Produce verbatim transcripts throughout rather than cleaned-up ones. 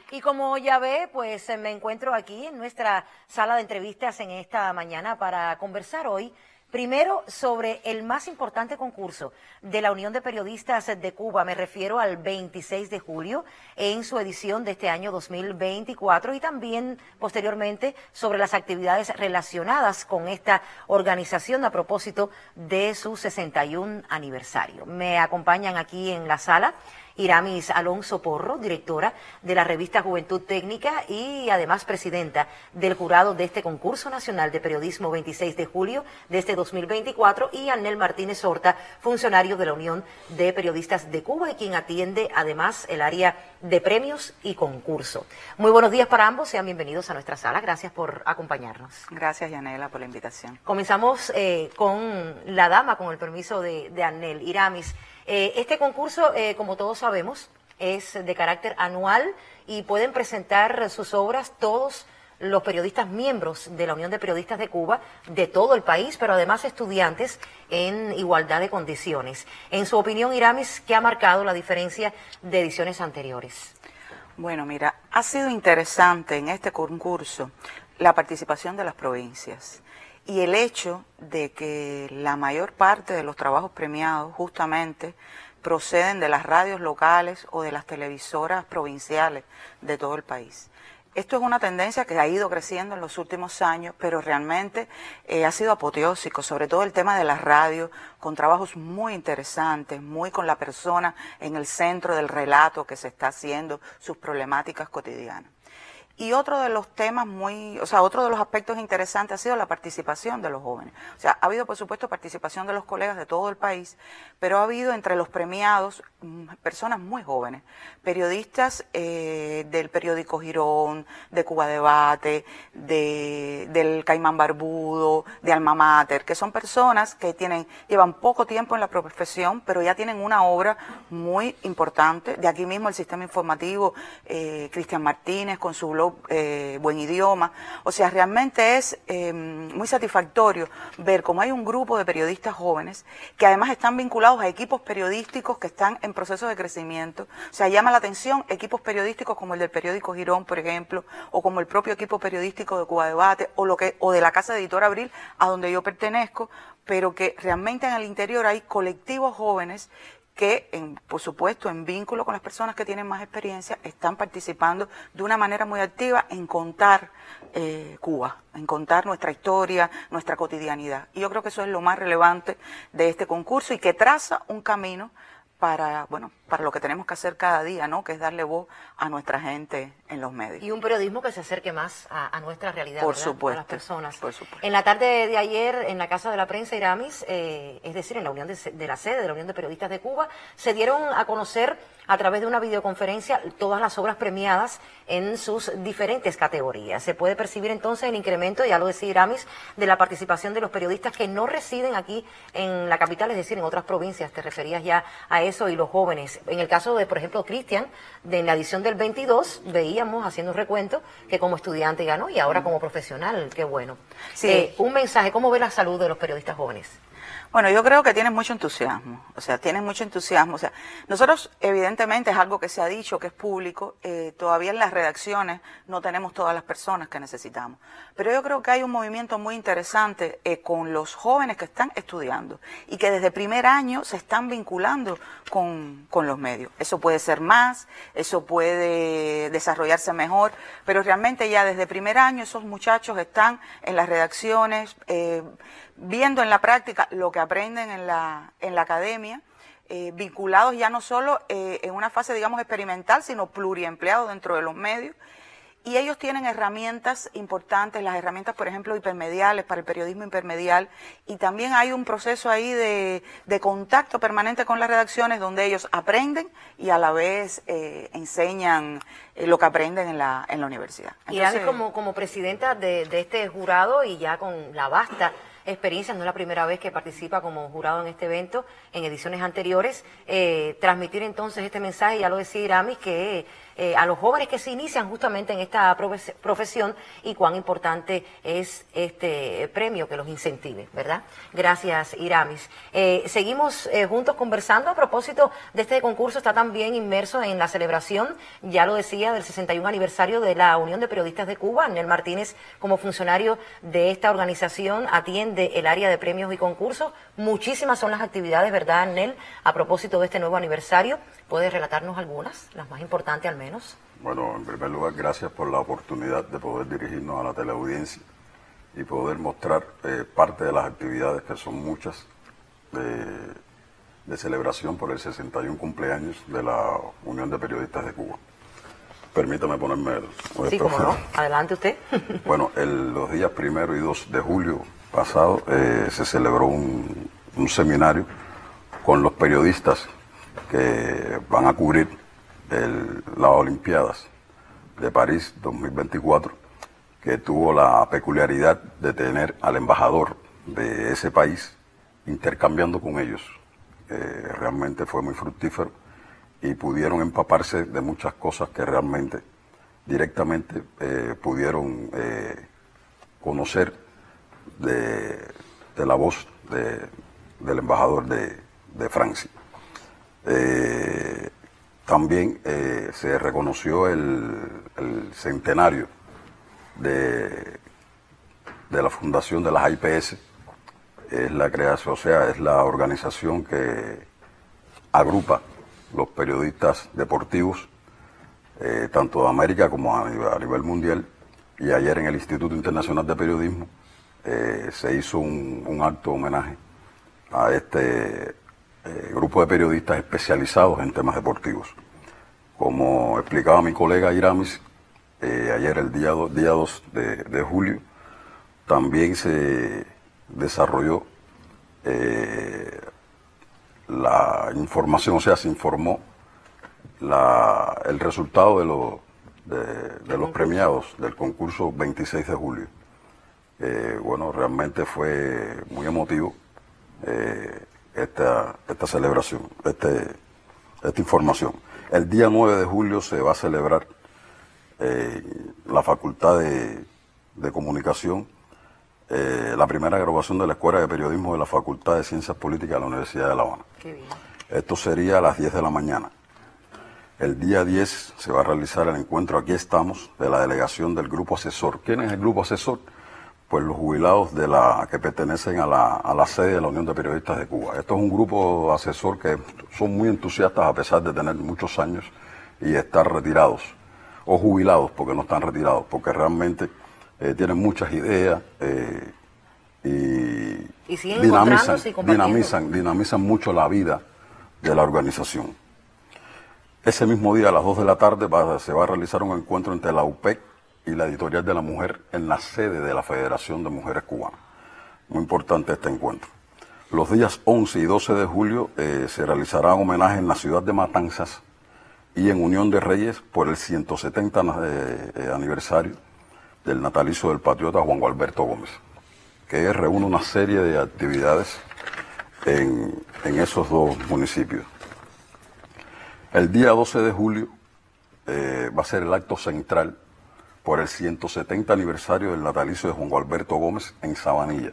Y como ya ve, pues me encuentro aquí en nuestra sala de entrevistas en esta mañana para conversar hoy, primero sobre el más importante concurso de la Unión de Periodistas de Cuba, me refiero al veintiséis de julio, en su edición de este año dos mil veinticuatro, y también posteriormente sobre las actividades relacionadas con esta organización a propósito de su sesenta y un aniversario. Me acompañan aquí en la sala Iramis Alonso Porro, directora de la revista Juventud Técnica y además presidenta del jurado de este concurso nacional de periodismo veintiséis de julio de este dos mil veinticuatro, y Annel Martínez Horta, funcionario de la Unión de Periodistas de Cuba y quien atiende además el área de premios y concurso. Muy buenos días para ambos, sean bienvenidos a nuestra sala, gracias por acompañarnos. Gracias, Yanela, por la invitación. Comenzamos eh, con la dama, con el permiso de, de Annel. Iramis, Eh, este concurso, eh, como todos sabemos, es de carácter anual y pueden presentar sus obras todos los periodistas miembros de la Unión de Periodistas de Cuba, de todo el país, pero además estudiantes en igualdad de condiciones. En su opinión, Iramis, ¿qué ha marcado la diferencia de ediciones anteriores? Bueno, mira, ha sido interesante en este concurso la participación de las provincias. Y el hecho de que la mayor parte de los trabajos premiados justamente proceden de las radios locales o de las televisoras provinciales de todo el país. Esto es una tendencia que ha ido creciendo en los últimos años, pero realmente eh, ha sido apoteósico, sobre todo el tema de las radios, con trabajos muy interesantes, muy con la persona en el centro del relato que se está haciendo, sus problemáticas cotidianas. Y otro de los temas muy, o sea, otro de los aspectos interesantes ha sido la participación de los jóvenes. O sea, ha habido, por supuesto, participación de los colegas de todo el país, pero ha habido entre los premiados personas muy jóvenes, periodistas eh, del periódico Girón, de Cuba Debate, de, del Caimán Barbudo, de Alma Mater, que son personas que tienen, llevan poco tiempo en la profesión, pero ya tienen una obra muy importante. De aquí mismo el sistema informativo, eh, Cristian Martínez con su blog Eh, Buen Idioma. O sea, realmente es eh, muy satisfactorio ver cómo hay un grupo de periodistas jóvenes que además están vinculados a equipos periodísticos que están en proceso de crecimiento. O sea, llama la atención equipos periodísticos como el del periódico Girón, por ejemplo, o como el propio equipo periodístico de Cuba Debate, o lo que o de la Casa de Editora Abril, a donde yo pertenezco, pero que realmente en el interior hay colectivos jóvenes que, en, por supuesto, en vínculo con las personas que tienen más experiencia, están participando de una manera muy activa en contar eh, Cuba, en contar nuestra historia, nuestra cotidianidad. Y yo creo que eso es lo más relevante de este concurso y que traza un camino para, bueno, para lo que tenemos que hacer cada día, ¿no? Que es darle voz a nuestra gente en los medios. Y un periodismo que se acerque más a, a nuestra realidad, por ¿verdad? supuesto, a las personas. Por supuesto. En la tarde de ayer, en la Casa de la Prensa, Iramis, eh, es decir, en la Unión de, de la sede de la Unión de Periodistas de Cuba, se dieron a conocer a través de una videoconferencia todas las obras premiadas en sus diferentes categorías. Se puede percibir entonces el incremento, ya lo decía Iramis, de la participación de los periodistas que no residen aquí en la capital, es decir, en otras provincias. Te referías ya a eso, y los jóvenes. En el caso de, por ejemplo, Cristian, de en la edición del veintidós, veíamos, haciendo un recuento, que como estudiante ganó y ahora como profesional. Qué bueno. Sí. Eh, un mensaje, ¿cómo ve la salud de los periodistas jóvenes? Bueno, yo creo que tienes mucho entusiasmo, o sea, tienes mucho entusiasmo. O sea, nosotros, evidentemente, es algo que se ha dicho, que es público, eh, todavía en las redacciones no tenemos todas las personas que necesitamos. Pero yo creo que hay un movimiento muy interesante eh, con los jóvenes que están estudiando y que desde primer año se están vinculando con, con los medios. Eso puede ser más, eso puede desarrollarse mejor, pero realmente ya desde primer año esos muchachos están en las redacciones, eh, viendo en la práctica lo que aprenden en la, en la academia, eh, vinculados ya no solo eh, en una fase, digamos, experimental, sino pluriempleados dentro de los medios. Y ellos tienen herramientas importantes, las herramientas, por ejemplo, hipermediales, para el periodismo hipermedial, y también hay un proceso ahí de, de contacto permanente con las redacciones donde ellos aprenden y a la vez eh, enseñan eh, lo que aprenden en la, en la universidad. Entonces, y como, como presidenta de, de este jurado y ya con la vasta experiencia, no es la primera vez que participa como jurado en este evento, en ediciones anteriores, eh, transmitir entonces este mensaje, ya lo decía Iramis, que eh, a los jóvenes que se inician justamente en esta profesión y cuán importante es este premio que los incentive, ¿verdad? Gracias, Iramis. Eh, seguimos eh, juntos conversando a propósito de este concurso. Está también inmerso en la celebración, ya lo decía, del sesenta y un aniversario de la Unión de Periodistas de Cuba. Arnel Martínez, como funcionario de esta organización, atiende el área de premios y concursos. Muchísimas son las actividades, ¿verdad, Arnel? A propósito de este nuevo aniversario, ¿puedes relatarnos algunas, las más importantes al menos? Bueno, en primer lugar, gracias por la oportunidad de poder dirigirnos a la teleaudiencia y poder mostrar eh, parte de las actividades, que son muchas, de, de celebración por el sesenta y un cumpleaños de la Unión de Periodistas de Cuba. Permítame ponerme el... Sí, cómo no. Adelante usted. Bueno, el, los días primero y dos de julio pasado eh, se celebró un, un seminario con los periodistas que van a cubrir el, las Olimpiadas de París dos mil veinticuatro, que tuvo la peculiaridad de tener al embajador de ese país intercambiando con ellos. Eh, realmente fue muy fructífero y pudieron empaparse de muchas cosas que realmente directamente eh, pudieron eh, conocer de, de la voz de, del embajador de, de Francia. Eh, también eh, se reconoció el, el centenario de, de la fundación de las I P S. Es la creación, o sea, es la organización que agrupa los periodistas deportivos, eh, tanto de América como a nivel, a nivel mundial. Y ayer en el Instituto Internacional de Periodismo eh, se hizo un, un acto de homenaje a este eh, grupo de periodistas especializados en temas deportivos. Como explicaba mi colega Iramis, eh, ayer el día dos día dos de, de julio también se desarrolló eh, la información, o sea, se informó la, el resultado de, lo, de, de los premiados del concurso veintiséis de julio. Eh, bueno, realmente fue muy emotivo eh, esta, esta celebración, este, esta información. El día nueve de julio se va a celebrar eh, la Facultad de, de Comunicación, eh, la primera graduación de la Escuela de Periodismo de la Facultad de Ciencias Políticas de la Universidad de La Habana. Qué bien. Esto sería a las diez de la mañana. El día diez se va a realizar el encuentro, aquí estamos, de la delegación del Grupo Asesor. ¿Quién es el Grupo Asesor? Pues los jubilados de la que pertenecen a la, a la sede de la Unión de Periodistas de Cuba. Esto es un grupo asesor que son muy entusiastas a pesar de tener muchos años y estar retirados, o jubilados porque no están retirados, porque realmente eh, tienen muchas ideas eh, y, y siguen dinamizan, y dinamizan, dinamizan mucho la vida de la organización. Ese mismo día a las dos de la tarde va, se va a realizar un encuentro entre la U P E C y la Editorial de la Mujer en la sede de la Federación de Mujeres Cubanas. Muy importante este encuentro. Los días once y doce de julio eh, se realizará un homenaje en la ciudad de Matanzas y en Unión de Reyes por el ciento setenta eh, eh, aniversario del natalicio del patriota Juan Gualberto Gómez, que reúne una serie de actividades en, en esos dos municipios. El día doce de julio eh, va a ser el acto central por el ciento setenta aniversario del natalicio de Juan Gualberto Gómez en Sabanilla.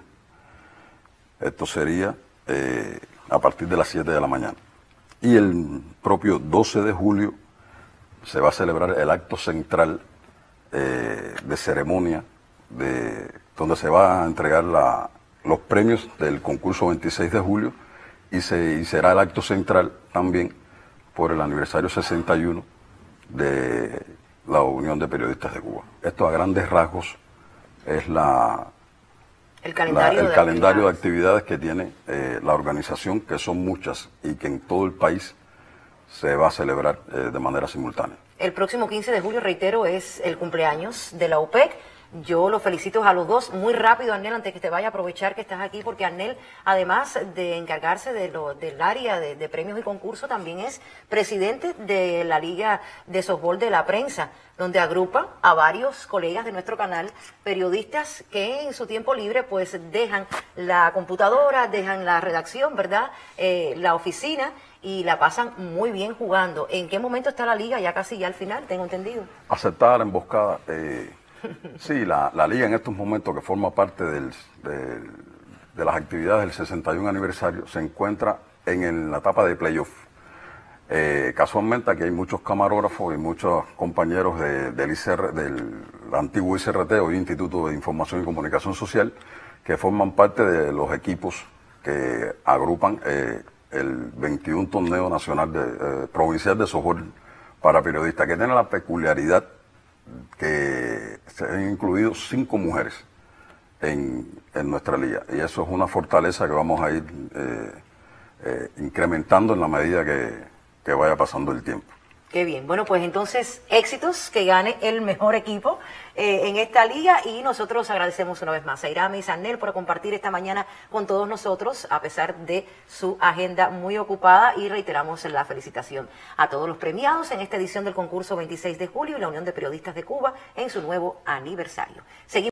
Esto sería eh, a partir de las siete de la mañana. Y el propio doce de julio se va a celebrar el acto central eh, de ceremonia, de, donde se va a entregar la, los premios del concurso veintiséis de julio y, se, y será el acto central también por el aniversario sesenta y uno de la Unión de Periodistas de Cuba. Esto a grandes rasgos es la, el calendario, la, el de, calendario actividades. de actividades que tiene eh, la organización, que son muchas y que en todo el país se va a celebrar eh, de manera simultánea. El próximo quince de julio, reitero, es el cumpleaños de la U P E C. Yo los felicito a los dos. Muy rápido, Arnel, antes que te vaya a aprovechar que estás aquí, porque Arnel, además de encargarse de lo, del área de, de premios y concursos, también es presidente de la Liga de Softball de la Prensa, donde agrupa a varios colegas de nuestro canal, periodistas que en su tiempo libre pues dejan la computadora, dejan la redacción, ¿verdad?, eh, la oficina, y la pasan muy bien jugando. ¿En qué momento está la liga? Ya casi ya al final, tengo entendido. Aceptada la emboscada. Eh, sí, la, la liga en estos momentos, que forma parte del, del, de las actividades del sesenta y un aniversario, se encuentra en, el, la etapa de playoff. Eh, casualmente aquí hay muchos camarógrafos y muchos compañeros de, del, I C R, del antiguo I C R T, hoy Instituto de Información y Comunicación Social, que forman parte de los equipos que agrupan eh, el veintiún Torneo Nacional de, eh, Provincial de Softball para Periodistas, que tiene la peculiaridad que se han incluido cinco mujeres en, en nuestra liga, y eso es una fortaleza que vamos a ir eh, eh, incrementando en la medida que que vaya pasando el tiempo. Qué bien. Bueno, pues entonces, éxitos, que gane el mejor equipo eh, en esta liga, y nosotros agradecemos una vez más a Irami y Sanel por compartir esta mañana con todos nosotros, a pesar de su agenda muy ocupada, y reiteramos la felicitación a todos los premiados en esta edición del concurso veintiséis de julio y la Unión de Periodistas de Cuba en su nuevo aniversario. Seguimos